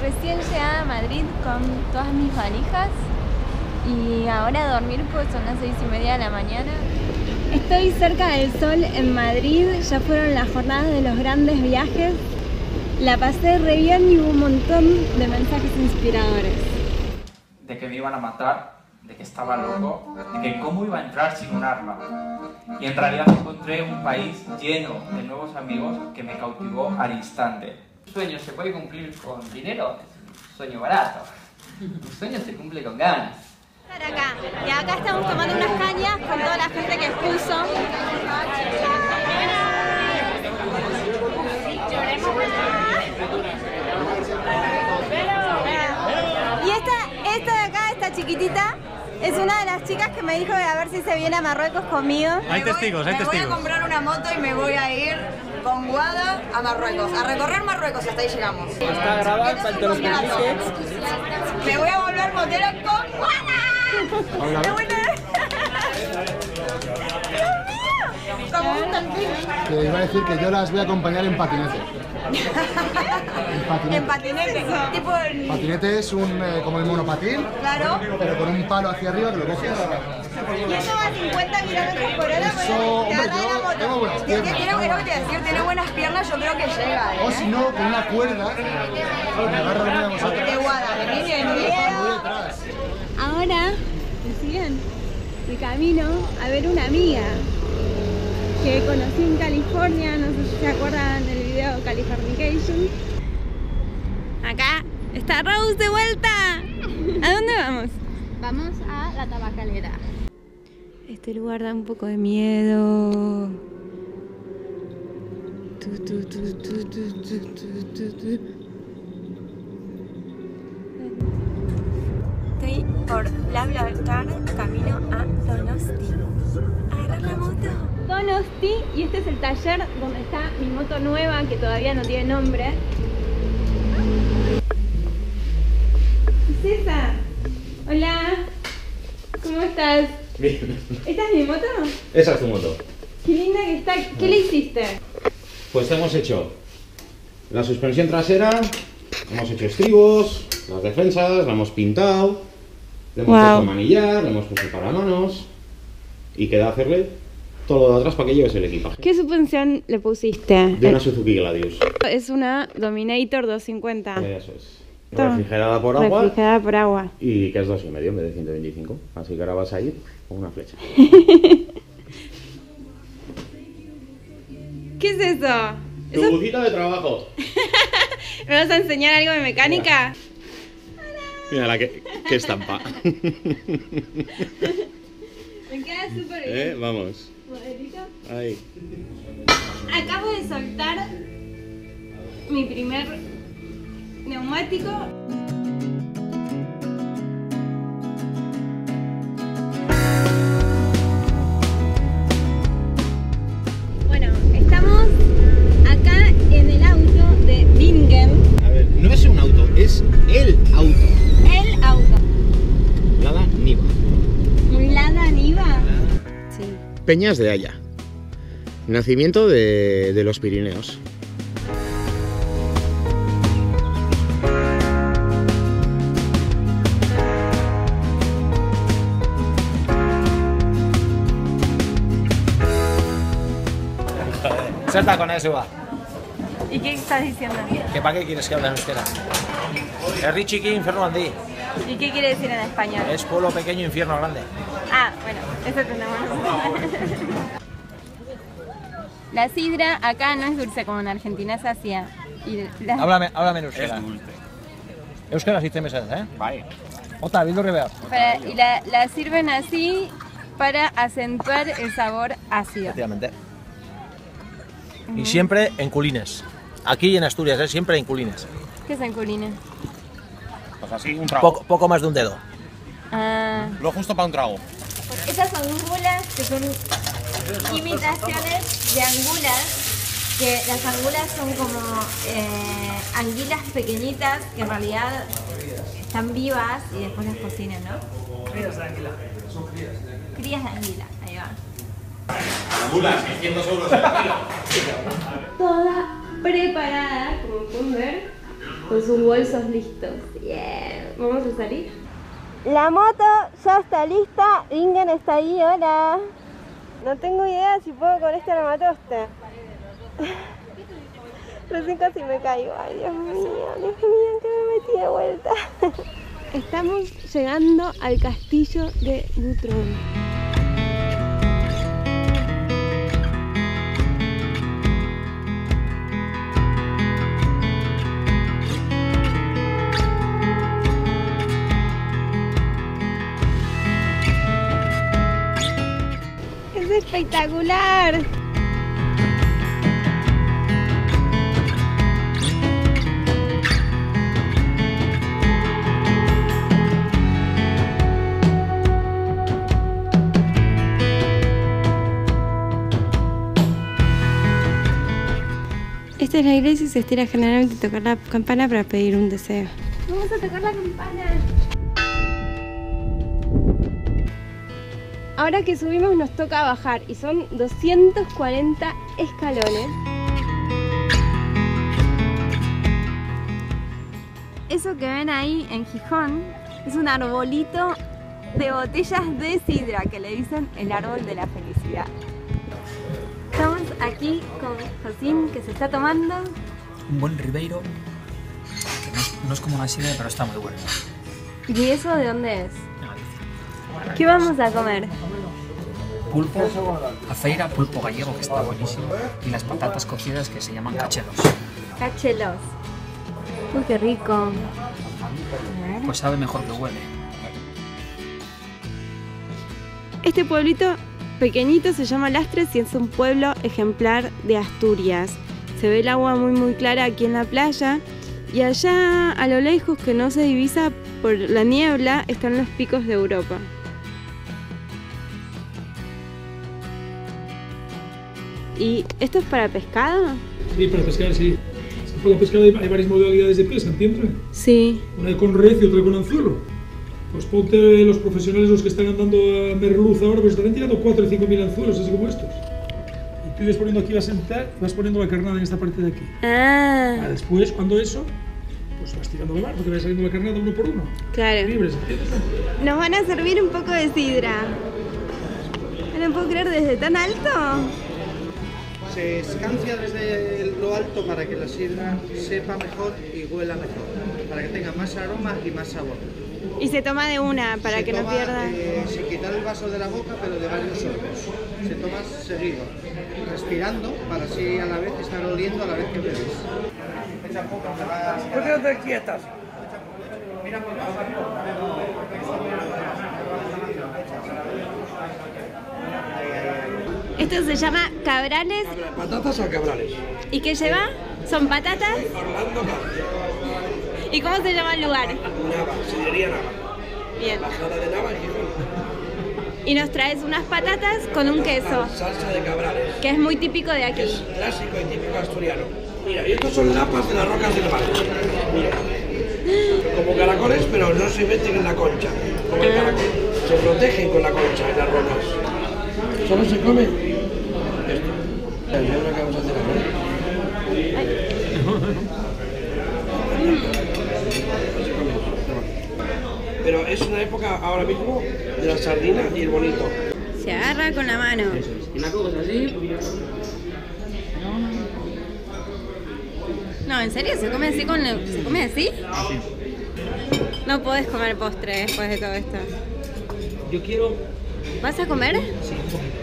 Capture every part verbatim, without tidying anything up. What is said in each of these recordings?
recién llegada a Madrid con todas mis valijas y ahora a dormir pues son las seis y media de la mañana. Estoy cerca del sol en Madrid, ya fueron las jornadas de los grandes viajes. La pasé re bien y hubo un montón de mensajes inspiradores. De que me iban a matar, de que estaba loco, de que cómo iba a entrar sin un arma. Y en realidad encontré un país lleno de nuevos amigos que me cautivó al instante. Un sueño se puede cumplir con dinero, es un sueño barato. Un sueño se cumple con ganas. Acá. Y acá estamos tomando unas cañas con toda la gente que expuso. Y esta, esta de acá, esta chiquitita, es una de las chicas que me dijo a ver si se viene a Marruecos conmigo. Hay testigos, hay me testigos. Voy a comprar una moto y me voy a ir con Guada a Marruecos, a recorrer Marruecos y hasta ahí llegamos. Está grabado, falta los cliques. Me voy a volver motera con Guada. Hola. Me voy a... ¿Cómo está el fin? Te iba a decir que yo las voy a acompañar en patinete. En patinete. En patinete, tipo el... Patinete es un, eh, como el monopatín, Claro. pero con un palo hacia arriba que lo coges. Y eso va a cincuenta kilómetros por hora. Eso, hombre, te agarra yo la moto. tengo buenas Tiene- piernas. tiene- es lo que te iba a decir, tiene buenas piernas, yo creo que llega, ¿eh? O si no, con una cuerda, me agarra una de vosotros. De Guada, de mí, de Voy miedo. detrás. Ahora, me siguen de camino a ver una amiga que conocí en California, no sé si se acuerdan del video Californication. Acá está Rose de vuelta. ¿A dónde vamos? Vamos a la tabacalera. Este lugar da un poco de miedo. Tu, tu, tu, tu, tu, tu, tu, tu, tu. Estoy por BlaBlaCar, camino a Donosti. Agarrar la moto. Donosti, y este es el taller donde está mi moto nueva que todavía no tiene nombre. César, hola, ¿cómo estás? Bien. ¿Esta es mi moto? Esa es tu moto. Qué linda que está. ¿Qué le hiciste? Pues te hemos hecho la suspensión trasera, hemos hecho estribos, las defensas, la hemos pintado, le hemos Wow. puesto manillar, le hemos puesto paramanos y queda hacerle todo lo de atrás para que lleves el equipaje. ¿Qué suspensión le pusiste? De una Suzuki Gladius. Es una Dominator doscientos cincuenta. Eso es. Toma. Refrigerada por agua Refrigerada por agua. y que es dos y medio en vez de ciento veinticinco. Así que ahora vas a ir con una flecha. ¿Qué es eso? Tu ¿Eso- bujita de trabajo. ¿Me vas a enseñar algo de mecánica? Mira la que, que estampa. Me queda súper bien. ¿Eh? Vamos. Modelito. Ahí. Acabo de soltar mi primer neumático. Bueno, estamos acá en el auto de Bingen. A ver, no es un auto, es el auto. El auto. Lada Niva. ¿Un Lada Niva? Sí. Peñas de Haya. Nacimiento de, de los Pirineos. Salta con eso, va. ¿Y qué estás diciendo? ¿Que para qué quieres que hable en euskera? Es Richiqui, infierno andí. ¿Y qué quiere decir en español? Es pueblo pequeño, infierno grande. Ah, bueno, eso tenemos. La sidra acá no es dulce como en Argentina se hacía. Y la... Háblame, háblame en euskera. Es dulce. Euskera sí te me sabes, ¿eh? Vale. Ota, bildu rebear. Para- y la, la sirven así para acentuar el sabor ácido. Efectivamente. Y siempre en culines. Aquí y en Asturias, ¿eh? Siempre en culines. ¿Qué es en culina? Pues así, un trago. Poco, poco más de un dedo. Ah, Lo justo para un trago. esas son angulas que son imitaciones de angulas, que las angulas son como eh, anguilas pequeñitas que en realidad están vivas y después las cocinan, ¿no? Crías de anguila. Son crías de anguila. Crías de anguila, ahí va. Angulas, seiscientos euros el kilo. Toda preparada, como pueden ver, con sus bolsos listos. Yeah. ¿Vamos a salir? La moto ya está lista. Ingen está ahí, hola. No tengo idea si puedo con esta armatoste. Recién casi me caigo. Ay, Dios mío, Dios mío, que me metí de vuelta. Estamos llegando al castillo de Butrón. ¡Es espectacular! Esta es la iglesia y se estira generalmente tocar la campana para pedir un deseo. Vamos a tocar la campana. Ahora que subimos nos toca bajar y son doscientos cuarenta escalones. Eso que ven ahí en Gijón es un arbolito de botellas de sidra que le dicen el árbol de la felicidad. Estamos aquí con Josín, que se está tomando un buen Ribeiro, que no es, no es como una sidra, pero está muy bueno. ¿Y eso de dónde es? ¿Qué vamos a comer? Pulpo, a feira, pulpo gallego, que está buenísimo, y las patatas cocidas que se llaman cachelos. Cachelos. Uy, qué rico. Pues sabe mejor que huele. Este pueblito pequeñito se llama Lastres y es un pueblo ejemplar de Asturias. Se ve el agua muy muy clara aquí en la playa y allá a lo lejos, que no se divisa por la niebla, están los picos de Europa. ¿Y esto es para pescado? Sí, para pescar, sí. Para pescar hay varias modalidades de pesca, ¿entiendes? Sí. Una con red y otra con anzuelo. Pues ponte los profesionales, los que están andando a merluz ahora, pues estarán tirando cuatro y cinco mil anzuelos, así como estos. Y tú ibas poniendo aquí, vas a sentar y vas poniendo la carnada en esta parte de aquí. Ah. Ah, después, cuando eso, pues vas tirando de mar, porque va saliendo la carnada uno por uno. Claro. Libres, ¿entiendes? Nos van a servir un poco de sidra. ¿No puedo creer desde tan alto? Se escancia desde lo alto para que la sidra sepa mejor y huela mejor, para que tenga más aroma y más sabor. Y se toma de una para se que toma, no pierda. Eh, sin quitar el vaso de la boca, pero de varios sorbos. Se toma seguido, respirando para así a la vez estar oliendo a la vez que bebes. ¿Por qué no te quietas? Esto se llama cabrales. ¿Patatas o cabrales? ¿Y qué lleva? ¿Son patatas? Orlando Cabrales. ¿Y cómo se llama el lugar? Nava, sidrería Nava. Bien. Bajada de Nava en Gijón. Y nos traes unas patatas con un queso. Salsa de cabrales. Que es muy típico de aquí. Es clásico y típico asturiano. Mira, y estos son lapas de las rocas del mar. Mira. Como caracoles, pero no se meten en la concha. Como el caracol. Se protegen con la concha en las rocas. Solo se come esto. Mira lo que vamos a hacer ahora. Pero es una época ahora mismo de la sardina y el bonito. Se agarra con la mano. Y la coges así. No, ¿en serio? ¿Se come así con el... ¿Se come así? Así. No podés comer postre después de todo esto. Yo quiero... ¿Vas a comer? Sí.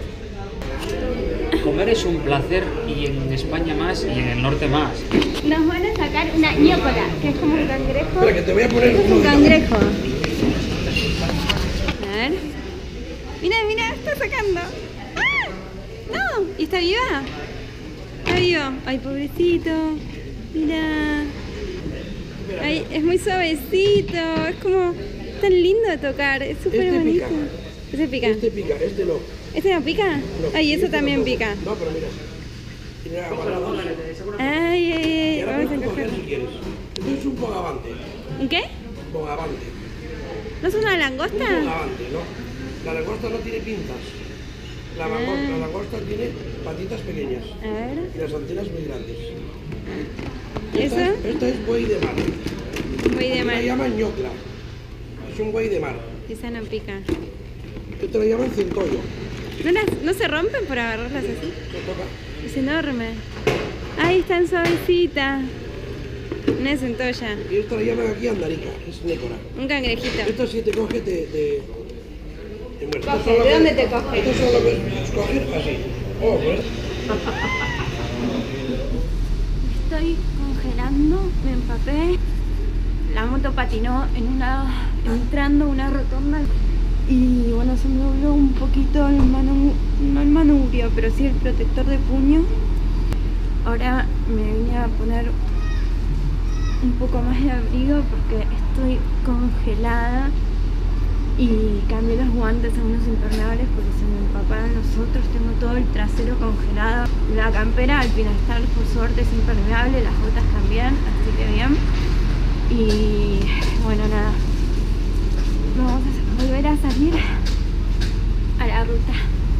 Comer es un placer, y en España más y en el norte más. Nos van a sacar una ñócola, que es como un cangrejo. Espera, que te voy a poner es un cangrejo. A ver. Mira, mira, está sacando. ¡Ah! ¡No! ¿Y está viva? Está viva. Ay, pobrecito. Mira. Ay, es muy suavecito. Es como tan lindo de tocar. Es súper este bonito. Pica. ¿Este pica? Este pica, este no. ¿Este no pica? No, Ay, eso este también no. pica. No, pero mira. Mira, aguanta. Ay, ay, ay. Y ahora Vamos a puedes coger cogerlo. si quieres. Esto es un bogavante. ¿Un qué? Bogavante. ¿No es una Un langosta? bogavante, ¿no? La langosta no tiene pinzas. La, langosta, Ah. la langosta tiene patitas pequeñas. A ver. Y las antenas muy grandes. ¿Y Esta, ¿Eso? esta es buey de mar. Buey de mar. La llaman ñocla. Es un buey de mar. Esa no pica. Esto lo llaman centollo. ¿No, las, ¿No se rompen por agarrarlas así? No toca. Es enorme. Ahí están suavecita. Una centolla. Y esto lo llaman aquí andarica, es nécora. Un cangrejito. Esto si te coge te... te, te muerde. Coge, Estos son ¿de lo dónde que- te coge? Estos son lo que es coger así. Oh, pues. Estoy congelando, me empapé. La moto patinó en una, entrando a una rotonda y bueno, se me dobló un poquito el manu, no el manubrio, pero sí el protector de puño. Ahora me vine a poner un poco más de abrigo porque estoy congelada y cambié los guantes a unos impermeables porque se me empaparon los otros. Tengo todo el trasero congelado. La campera Alpinestar por suerte es impermeable, las botas también, así que bien. Y bueno, nada, vamos a volver a salir a la ruta.